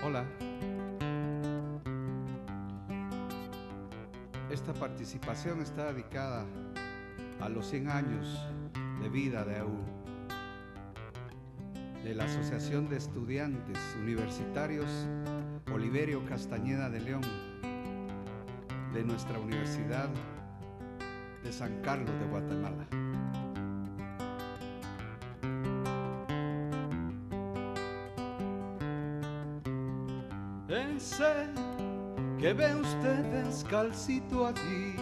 Hola, esta participación está dedicada a los 100 años de vida de la Asociación de Estudiantes Universitarios Oliverio Castañeda de León, de nuestra Universidad de San Carlos de Guatemala. Ese que ve usted descalcito allí,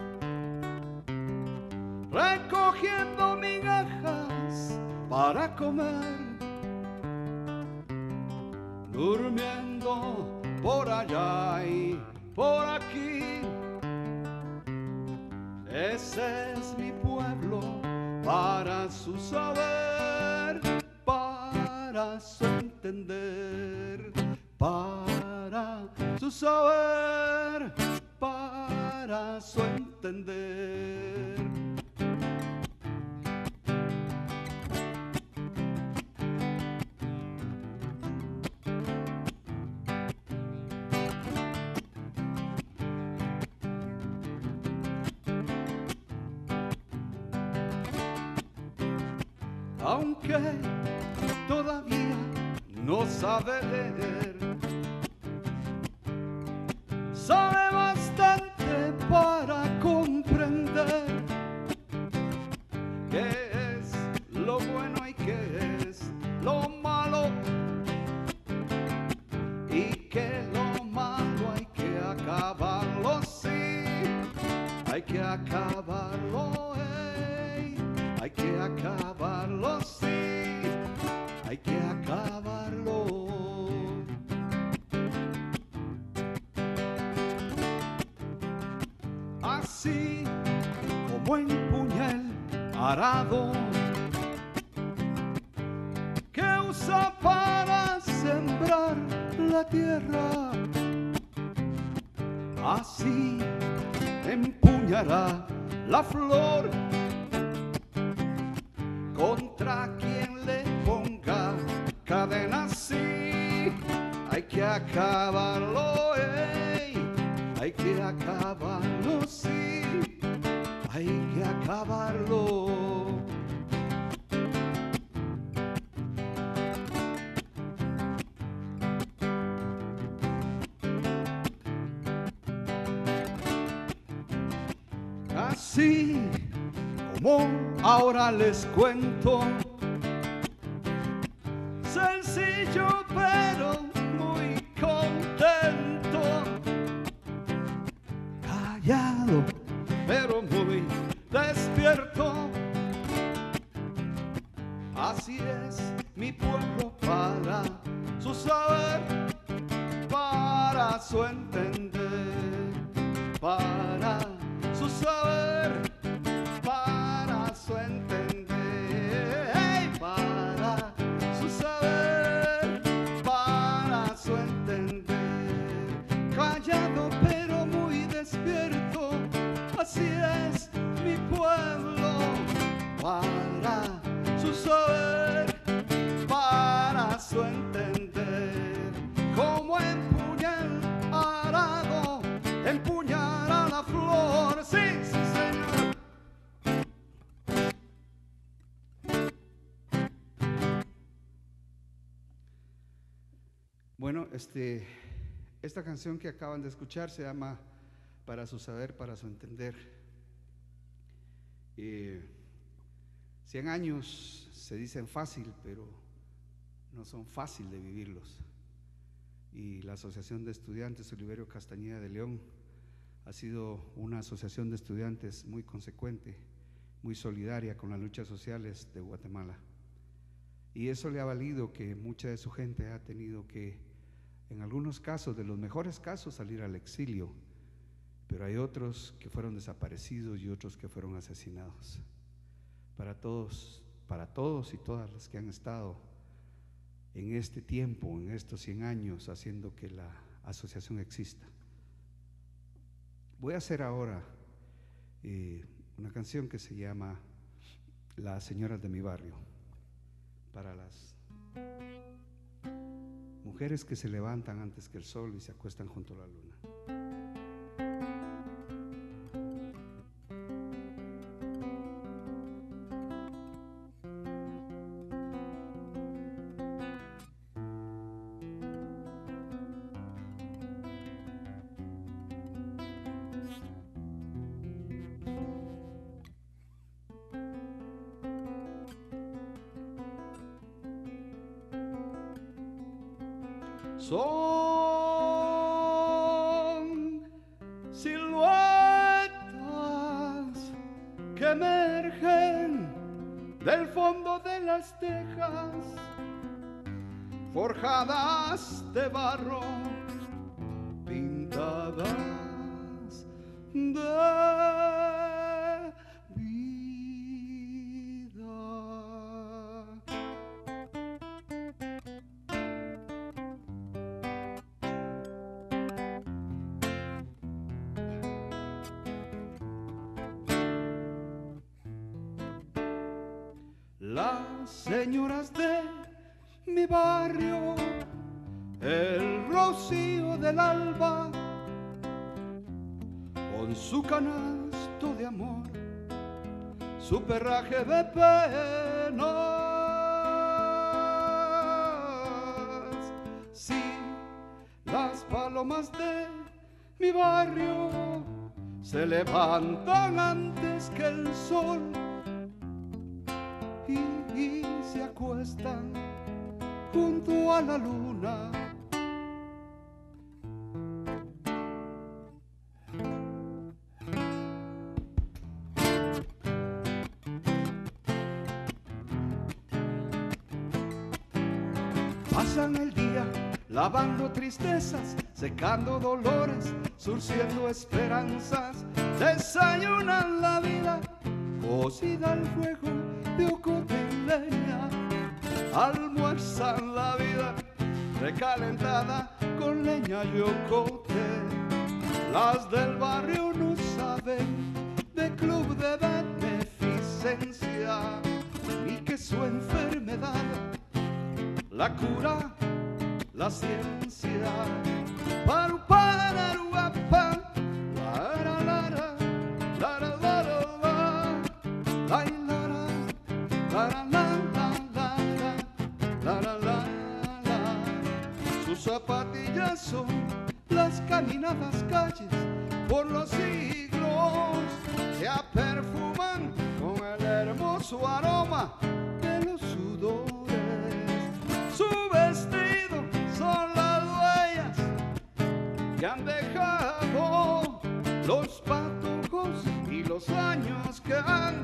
recogiendo migajas para comer, durmiendo por allá y por aquí. Ese es mi pueblo, para su saber, para su entender, para su saber, para su entender. Aunque todavía no sabe leer, sabe bastante para comprender qué es lo bueno y qué es lo malo, y que lo malo hay que acabarlo, sí, hay que acabarlo, hay que acabarlo, sí, hay que acabarlo. Así como empuña el arado que usa para sembrar la tierra, así empuñará la flor contra quien le ponga cadenas, sí, hay que acabarlo, hay que acabarlo, sí, hay que acabarlo. Así como ahora les cuento, sencillo pero muy contento, callado pero muy despierto. Así es mi pueblo, para su saber, para su entender, para su saber, para su entender, para su saber, para su entender, callado pero muy despierto. Así es mi pueblo, para su saber, para su entender, como empuña el arado, empuñará la flor, sí, sí señor. Bueno, esta canción que acaban de escuchar se llama Para su saber, para su entender. 100 años se dicen fácil, pero no son fácil de vivirlos. Y la Asociación de Estudiantes Oliverio Castañeda de León ha sido una asociación de estudiantes muy consecuente, muy solidaria con las luchas sociales de Guatemala. Y eso le ha valido que mucha de su gente ha tenido que, en algunos casos, de los mejores casos, salir al exilio, pero hay otros que fueron desaparecidos y otros que fueron asesinados. Para todos y todas las que han estado en este tiempo, en estos 100 años, haciendo que la asociación exista. Voy a hacer ahora una canción que se llama Las señoras de mi barrio, para las mujeres que se levantan antes que el sol y se acuestan junto a la luna. Son siluetas que emergen del fondo de las tejas, forjadas de barro, pintadas de las señoras de mi barrio, el rocío del alba, con su canasto de amor, su perraje de penas. Sí, las palomas de mi barrio se levantan antes que el sol y se acuestan junto a la luna. Pasan el día lavando tristezas, secando dolores, surciendo esperanzas, desayunan la vida cocida al fuego de ocote y leña, almuerzan la vida recalentada con leña y ocote. Las del barrio no saben de club de beneficencia, ni que su enfermedad la cura la ciencia. Paru pararu apa, lara lara, lara lara la, la lara, lara la la la, lara la la. Sus zapatillas son las caminadas calles por los siglos, se aperfuman con el hermoso aroma de los sudores. Su vestido son las huellas que han dejado los patojos y los años que han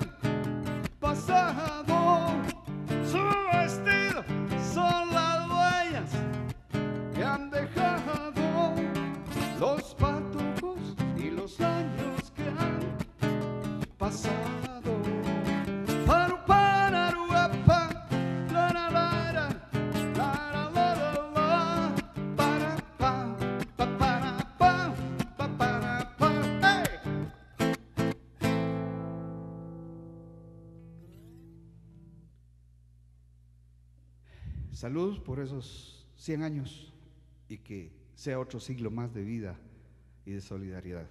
pasado. Su vestido son las huellas que han dejado los patojos y los años que han pasado. Salud por esos 100 años y que sea otro siglo más de vida y de solidaridad.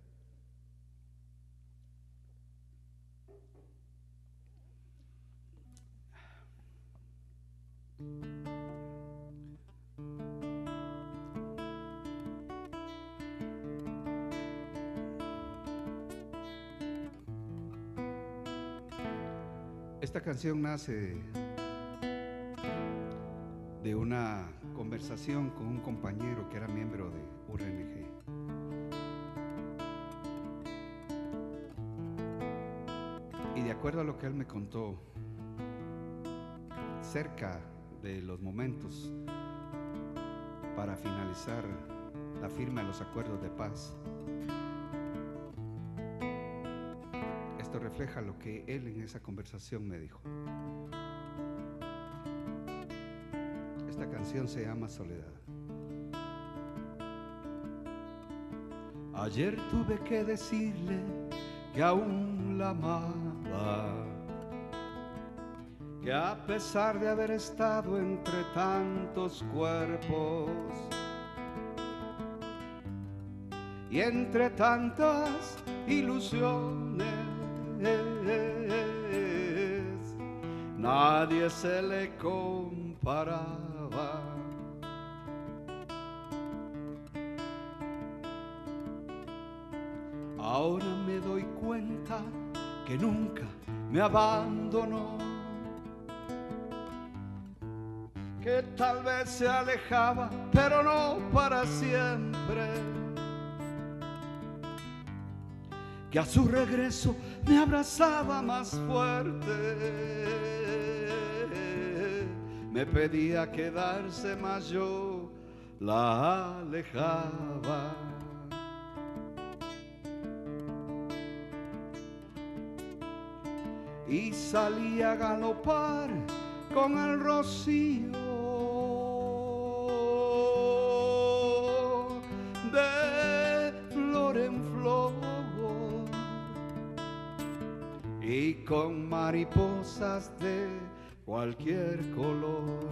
Esta canción nace de una conversación con un compañero que era miembro de URNG. Y de acuerdo a lo que él me contó, cerca de los momentos para finalizar la firma de los acuerdos de paz, esto refleja lo que él en esa conversación me dijo. Esta canción se llama Soledad. Ayer tuve que decirle que aún la amaba, que a pesar de haber estado entre tantos cuerpos y entre tantas ilusiones, nadie se le comparaba. Ahora me doy cuenta que nunca me abandonó, que tal vez se alejaba, pero no para siempre, que a su regreso me abrazaba más fuerte, me pedía quedarse, mas yo la alejaba. Y salí a galopar con el rocío de flor en flor y con mariposas de cualquier color.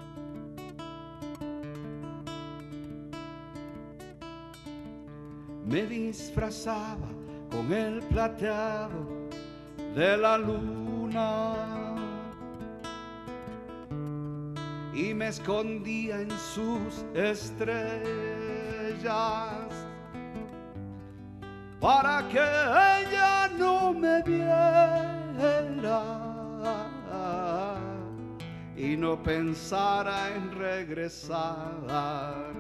Me disfrazaba con el plateado de la luna y me escondía en sus estrellas para que ella no me viera y no pensara en regresar.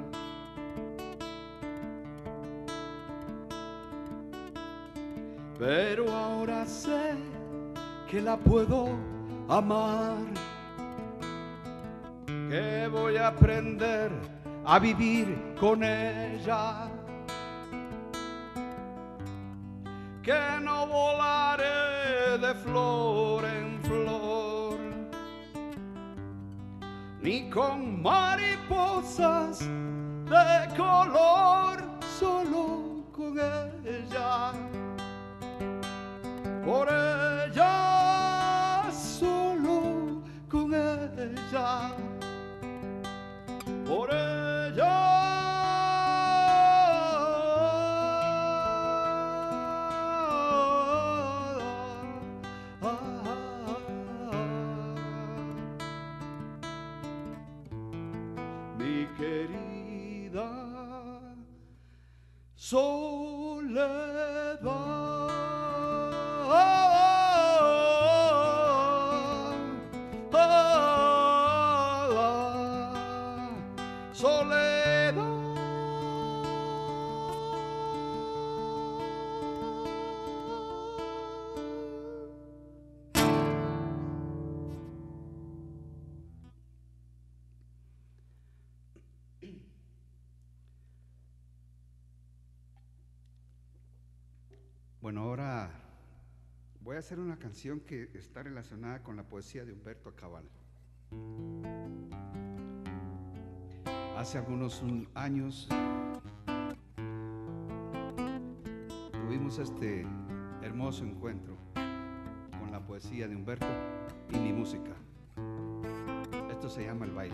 Pero ahora sé que la puedo amar, que voy a aprender a vivir con ella, que no volaré de flor en flor, ni con mariposas de color, solo con ella. Por ella, solo con ella, por ella. Mi querida Soledad. Bueno, ahora voy a hacer una canción que está relacionada con la poesía de Humberto Cabal. Hace algunos años tuvimos este hermoso encuentro con la poesía de Humberto y mi música. Esto se llama El Baile.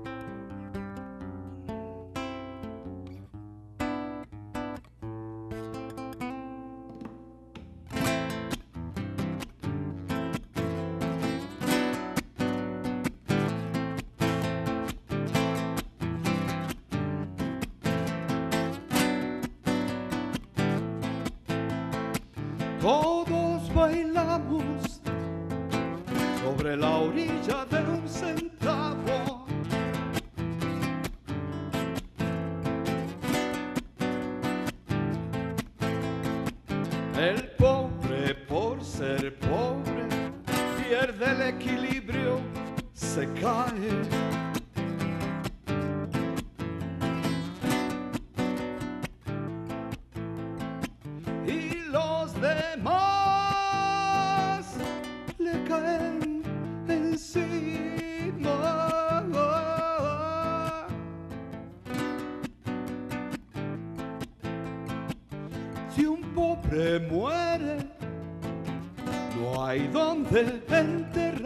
Todos bailamos sobre la orilla de un centavo. El pobre, por ser pobre, pierde el equilibrio, se cae. Demás le caen encima. Si un pobre muere, no hay donde enterrar.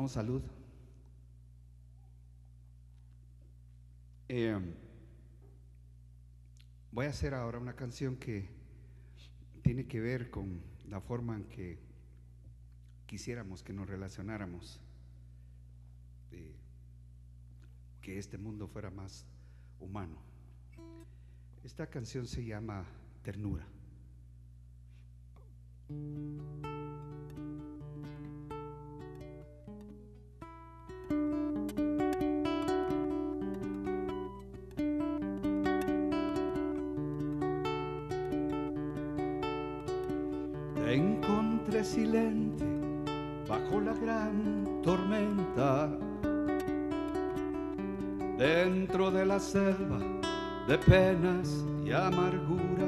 Tomamos salud. Voy a hacer ahora una canción que tiene que ver con la forma en que quisiéramos que nos relacionáramos, que este mundo fuera más humano. Esta canción se llama Ternura. Te encontré silente bajo la gran tormenta, dentro de la selva de penas y amargura.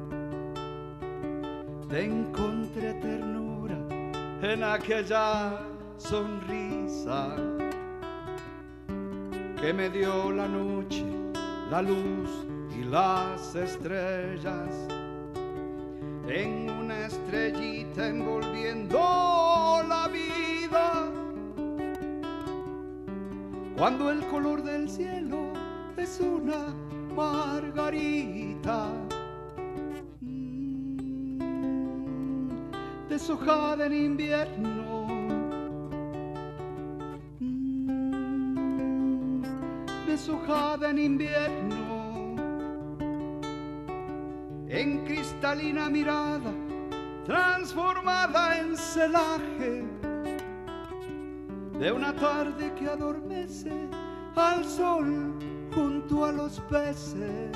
Te encontré ternura en aquella sonrisa que me dio la noche, la luz y las estrellas, en una estrellita envolviendo la vida, cuando el color del cielo es una margarita deshojada en invierno, deshojada en invierno, en cristalina mirada transformada en celaje de una tarde que adormece al sol junto a los peces.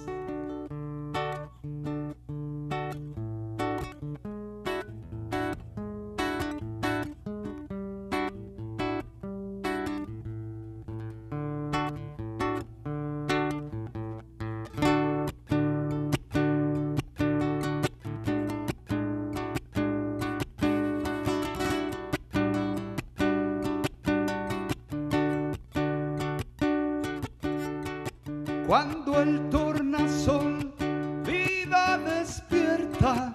Cuando el tornasol vida despierta,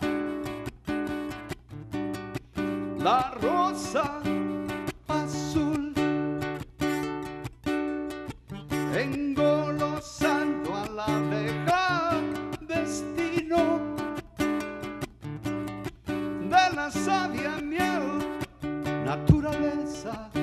la rosa azul engolosando a la abeja destino de la sabia miel naturaleza.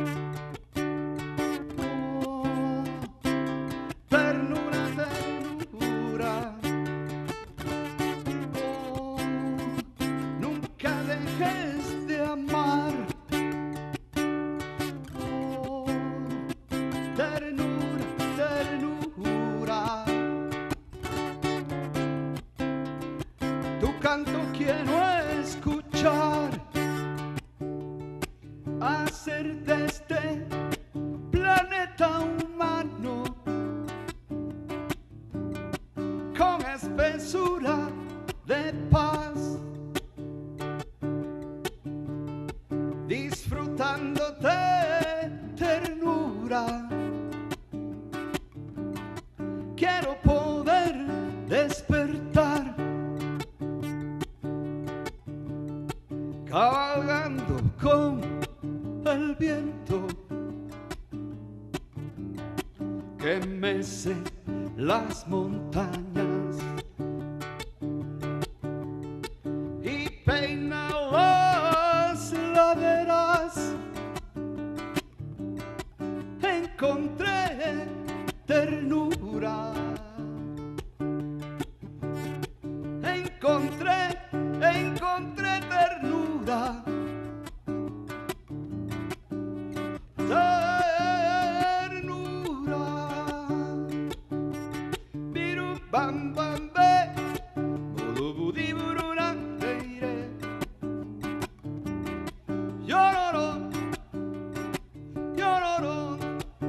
Tu canto quiero escuchar, hacer de este planeta humano con espesura de paz, disfrutándote ternura. Quiero poder despertar, cabalgando con el viento que mece las montañas y peina las laderas. Encontré ternura, encontré ternura, ternura. Biru bam bam be, bulu budi buruna reire. Llororo, llororo,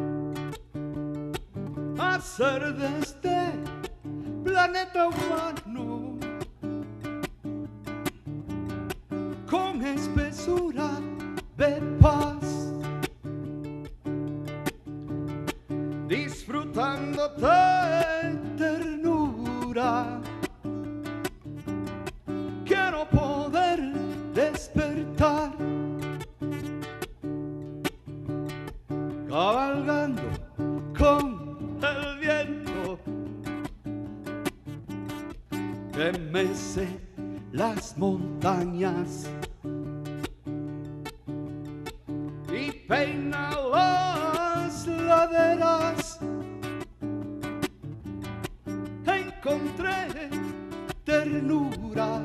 hacer de este planeta humano con espesura de paz, disfrutándote ternura. Quiero poder despertar, que mece las montañas y peina las laderas. Encontré ternura,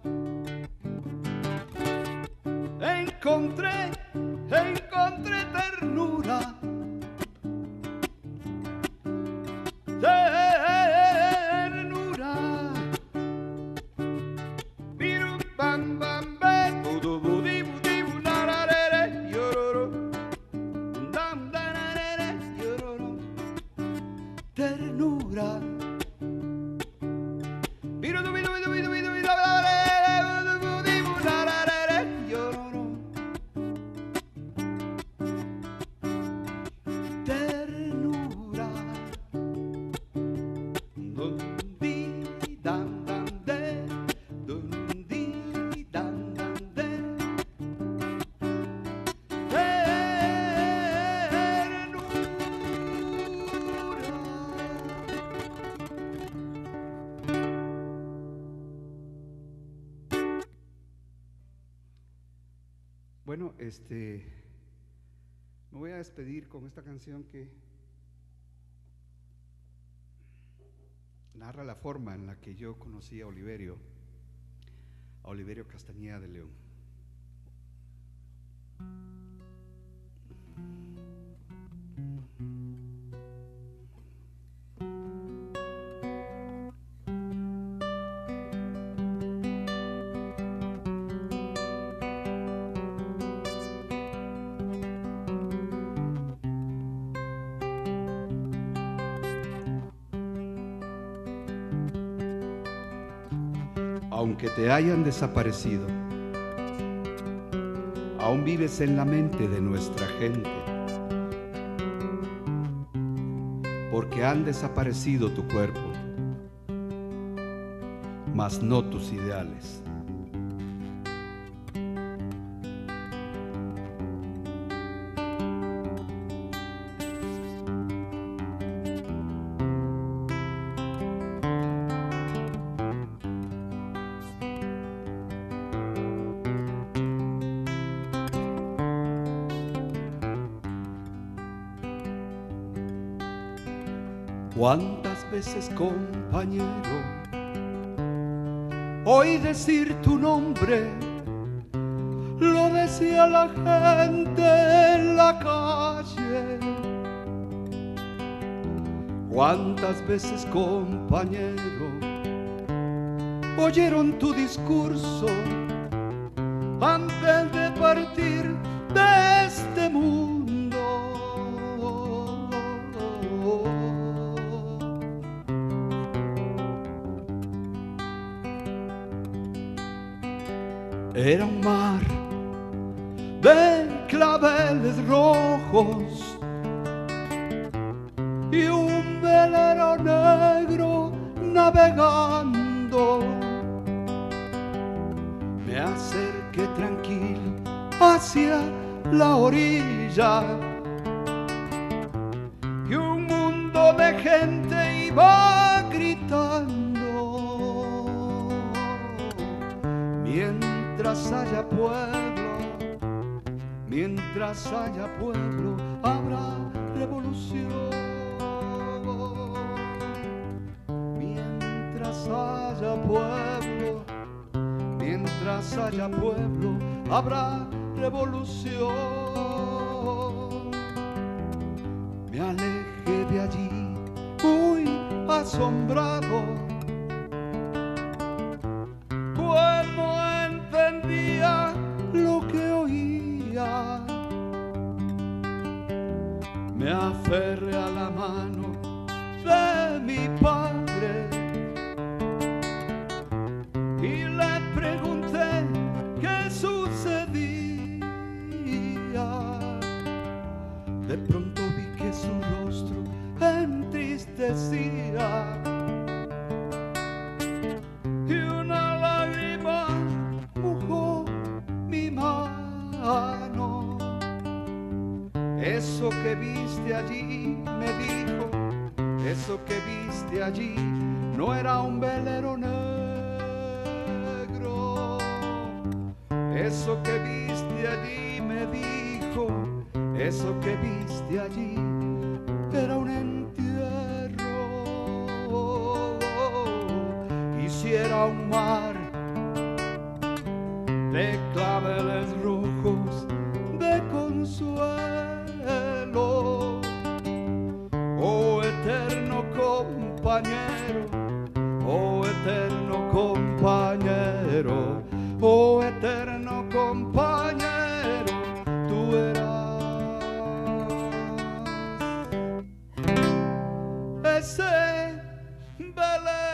encontré ternura, ternura. Biru bam bam bam, budu budi budi bunarare, yororo, dam danare, yororo, ternura. Biru du bidu bidu bidu bidu bidu budi bunarare, yororo, ternura. Bueno, me voy a despedir con esta canción que narra la forma en la que yo conocí a Oliverio Castañeda de León. Aunque te hayan desaparecido, aún vives en la mente de nuestra gente, porque han desaparecido tu cuerpo, mas no tus ideales. ¿Cuántas veces, compañero, oí decir tu nombre? Lo decía la gente en la calle. ¿Cuántas veces, compañero, oyeron tu discurso antes de partir de este mundo? Era un mar de claveles rojos y un velero negro navegando. Me acerqué tranquilo hacia la orilla y un mundo de gente iba gritando. Mientras haya pueblo, habrá revolución. Mientras haya pueblo, habrá revolución. Me alejé de allí muy asombrado, pues no entendía lo que oía. Me aferré a la mano de mi padre y le pregunté qué sucedía. De pronto vi que su rostro entristecía y una lágrima mojó mi mano. Eso que viste allí, me dijo, eso que viste allí no era un velero negro, Eso que viste allí, me dijo, eso que viste allí era un entierro. Quisiera un mar de claveles rojos de consuelo, oh eterno compañero, oh eterno compañero, oh eterno compañero, tú eras ese Belén.